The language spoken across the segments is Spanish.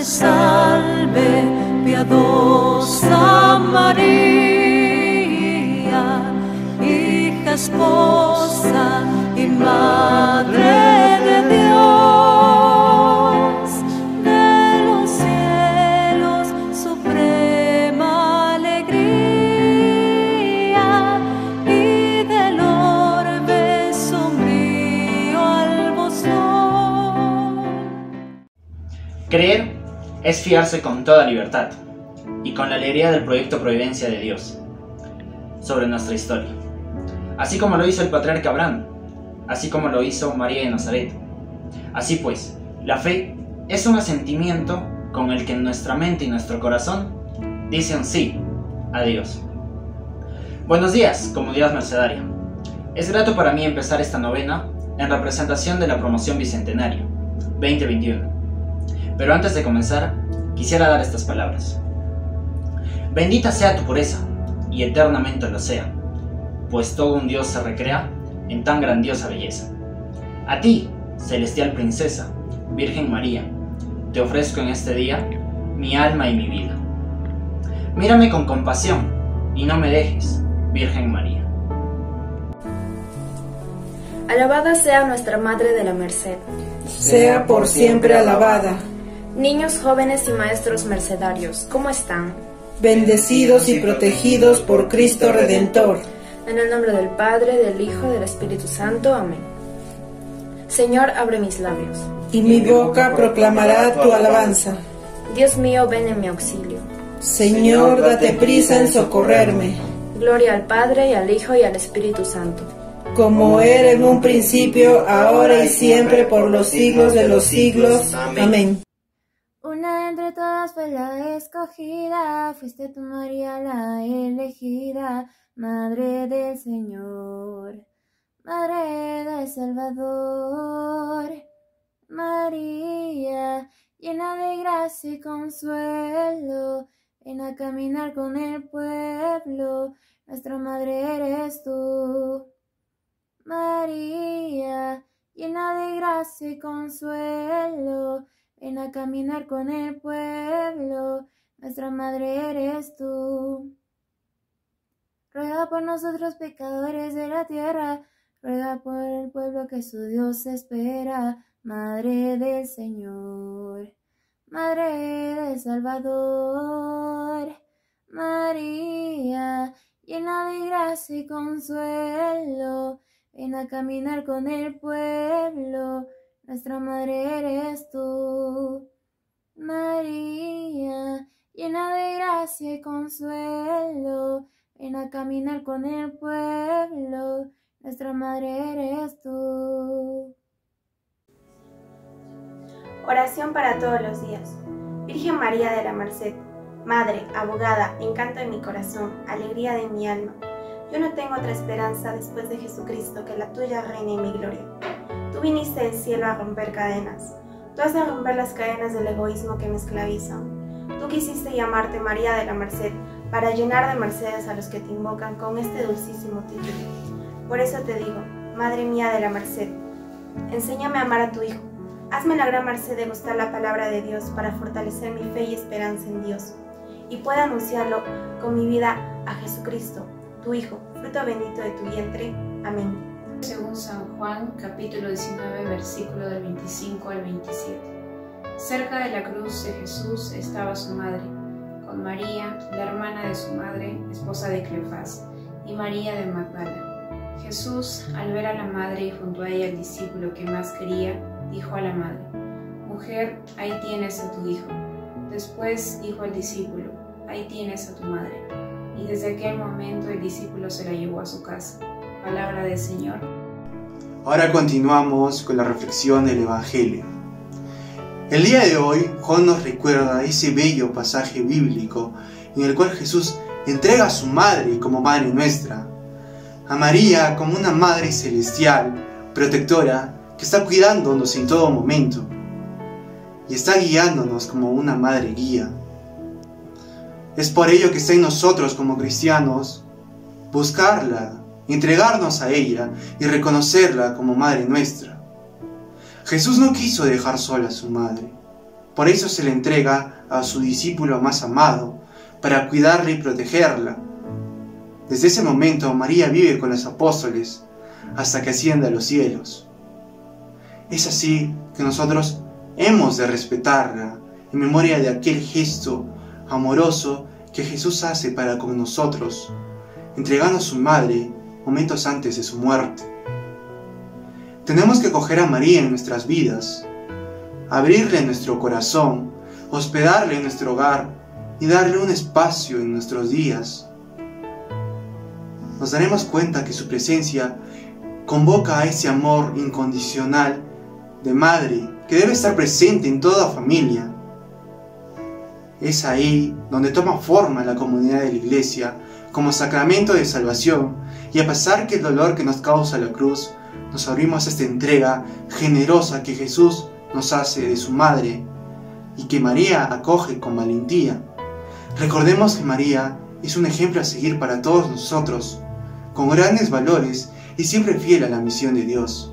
salve, piadosa María, hija, esposa y madre de Dios, de los cielos, suprema alegría, y del orbe sombrío albozón. Creer es fiarse con toda libertad y con la alegría del proyecto Providencia de Dios sobre nuestra historia, así como lo hizo el patriarca Abraham, así como lo hizo María de Nazaret. Así pues, la fe es un asentimiento con el que nuestra mente y nuestro corazón dicen sí a Dios. Buenos días, comunidad mercedaria. Es grato para mí empezar esta novena en representación de la promoción Bicentenario 2021. Pero antes de comenzar, quisiera dar estas palabras. Bendita sea tu pureza, y eternamente lo sea, pues todo un Dios se recrea en tan grandiosa belleza. A ti, celestial princesa, Virgen María, te ofrezco en este día mi alma y mi vida. Mírame con compasión y no me dejes, Virgen María. Alabada sea nuestra Madre de la Merced. Sea por siempre alabada. Niños, jóvenes y maestros mercedarios, ¿cómo están? Bendecidos y protegidos por Cristo Redentor. En el nombre del Padre, del Hijo y del Espíritu Santo. Amén. Señor, abre mis labios, y mi boca proclamará tu alabanza. Dios mío, ven en mi auxilio. Señor, date prisa en socorrerme. Gloria al Padre, y al Hijo, y al Espíritu Santo. Como era en un principio, ahora y siempre, por los siglos de los siglos. Amén. Una entre todas fue la escogida, fuiste tú, María, la elegida, Madre del Señor, Madre del Salvador. María, llena de gracia y consuelo, ven a caminar con el pueblo, nuestra Madre eres tú. María, llena de gracia y consuelo, ven a caminar con el pueblo, nuestra Madre eres tú. Ruega por nosotros pecadores de la tierra, ruega por el pueblo que su Dios espera, Madre del Señor, Madre del Salvador. María, llena de gracia y consuelo, ven a caminar con el pueblo, nuestra Madre eres tú. María, llena de gracia y consuelo, ven a caminar con el pueblo, nuestra Madre eres tú. Oración para todos los días. Virgen María de la Merced, Madre, abogada, encanto de mi corazón, alegría de mi alma. Yo no tengo otra esperanza después de Jesucristo que la tuya reine en mi gloria. Tú viniste del cielo a romper cadenas. Tú has de romper las cadenas del egoísmo que me esclavizan. Tú quisiste llamarte María de la Merced para llenar de mercedes a los que te invocan con este dulcísimo título. Por eso te digo, Madre mía de la Merced, enséñame a amar a tu Hijo. Hazme la gran merced de gustar la palabra de Dios para fortalecer mi fe y esperanza en Dios, y pueda anunciarlo con mi vida a Jesucristo, tu Hijo, fruto bendito de tu vientre. Amén. Según San Juan, capítulo 19, versículo del 25 al 27. Cerca de la cruz de Jesús estaba su madre, con María, la hermana de su madre, esposa de Cleofás, y María de Magdala. Jesús, al ver a la madre y junto a ella el discípulo que más quería, dijo a la madre: «Mujer, ahí tienes a tu hijo». Después dijo al discípulo: «Ahí tienes a tu madre». Y desde aquel momento el discípulo se la llevó a su casa. Palabra del Señor. Ahora continuamos con la reflexión del Evangelio. El día de hoy, Juan nos recuerda ese bello pasaje bíblico en el cual Jesús entrega a su madre como madre nuestra, a María como una madre celestial, protectora, que está cuidándonos en todo momento y está guiándonos como una madre guía. Es por ello que está en nosotros como cristianos buscarla, entregarnos a ella y reconocerla como madre nuestra. Jesús no quiso dejar sola a su madre, Por eso se le entrega a su discípulo más amado, para cuidarla y protegerla. Desde ese momento María vive con los apóstoles hasta que ascienda a los cielos. Es así que nosotros hemos de respetarla en memoria de aquel gesto amoroso que Jesús hace para con nosotros, entregando a su madre momentos antes de su muerte. Tenemos que acoger a María en nuestras vidas, abrirle nuestro corazón, hospedarle en nuestro hogar y darle un espacio en nuestros días. Nos daremos cuenta que su presencia convoca a ese amor incondicional de madre que debe estar presente en toda familia. Es ahí donde toma forma la comunidad de la Iglesia como sacramento de salvación, y a pesar que el dolor que nos causa la cruz, nos abrimos a esta entrega generosa que Jesús nos hace de su madre y que María acoge con valentía. Recordemos que María es un ejemplo a seguir para todos nosotros, con grandes valores y siempre fiel a la misión de Dios.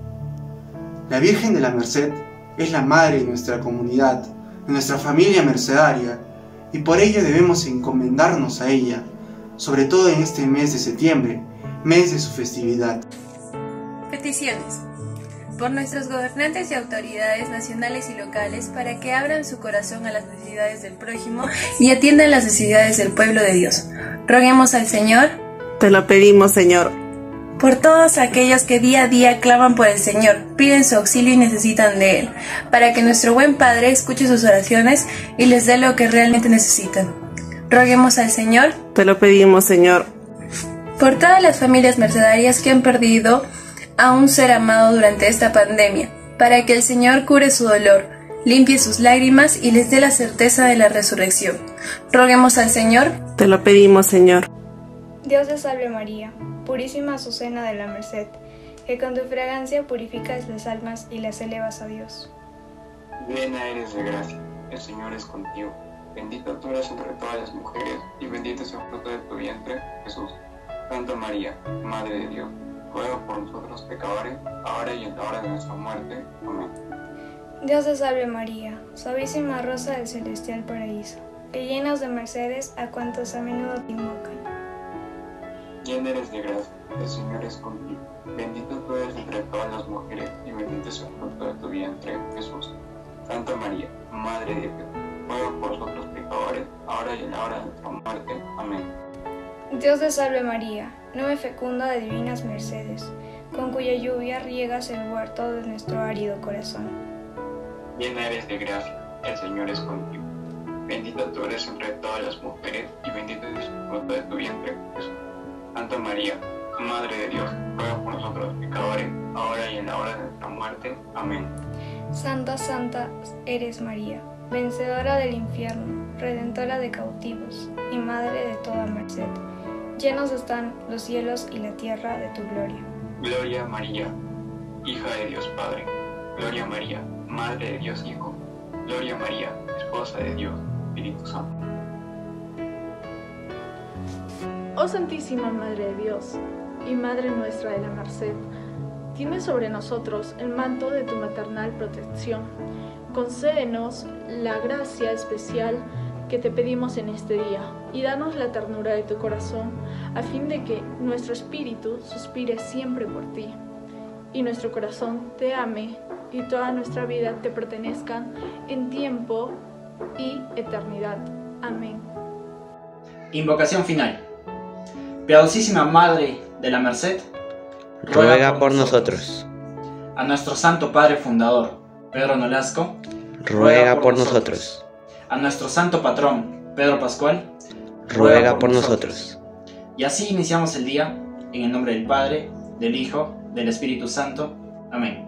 La Virgen de la Merced es la madre de nuestra comunidad, de nuestra familia mercedaria, y por ello debemos encomendarnos a ella, sobre todo en este mes de septiembre, mes de su festividad. Peticiones. Por nuestros gobernantes y autoridades nacionales y locales, para que abran su corazón a las necesidades del prójimo y atiendan las necesidades del pueblo de Dios. Roguemos al Señor. Te lo pedimos, Señor. Por todos aquellos que día a día claman por el Señor, piden su auxilio y necesitan de Él, para que nuestro buen Padre escuche sus oraciones y les dé lo que realmente necesitan. Roguemos al Señor. Te lo pedimos, Señor. Por todas las familias mercedarias que han perdido a un ser amado durante esta pandemia, para que el Señor cure su dolor, limpie sus lágrimas y les dé la certeza de la resurrección. Roguemos al Señor. Te lo pedimos, Señor. Dios te salve María, purísima Azucena de la Merced, que con tu fragancia purificas las almas y las elevas a Dios. Llena eres de gracia, el Señor es contigo. Bendita tú eres entre todas las mujeres, y bendito es el fruto de tu vientre, Jesús. Santa María, Madre de Dios, ruega por nosotros pecadores, ahora y en la hora de nuestra muerte. Amén. Dios te salve María, suavísima rosa del celestial paraíso, que llenas de mercedes a cuantos a menudo te invocan. Llena eres de gracia, el Señor es contigo. Bendita tú eres entre todas las mujeres, y bendito es el fruto de tu vientre, Jesús. Santa María, Madre de Dios, ruega por nosotros pecadores, ahora y en la hora de nuestra muerte. Amén. Dios te salve María, nube fecunda de divinas mercedes, con cuya lluvia riegas el huerto de nuestro árido corazón. Llena eres de gracia, el Señor es contigo. Bendita tú eres entre todas las mujeres, y bendito es el fruto de tu vientre, Jesús. Santa María, Madre de Dios, ruega por nosotros pecadores, ahora y en la hora de nuestra muerte. Amén. Santa, santa eres María, vencedora del infierno, redentora de cautivos, y madre de toda merced. Llenos están los cielos y la tierra de tu gloria. Gloria a María, hija de Dios Padre. Gloria a María, Madre de Dios Hijo. Gloria a María, esposa de Dios, Espíritu Santo. Oh Santísima Madre de Dios y Madre nuestra de la Merced, tienes sobre nosotros el manto de tu maternal protección. Concédenos la gracia especial que te pedimos en este día y danos la ternura de tu corazón, a fin de que nuestro espíritu suspire siempre por ti y nuestro corazón te ame y toda nuestra vida te pertenezcan en tiempo y eternidad. Amén. Invocación final. Piadosísima Madre de la Merced, ruega por nosotros. A nuestro Santo Padre Fundador, Pedro Nolasco, ruega por nosotros. A nuestro Santo Patrón, Pedro Pascual, ruega por nosotros. Y así iniciamos el día, en el nombre del Padre, del Hijo, del Espíritu Santo. Amén.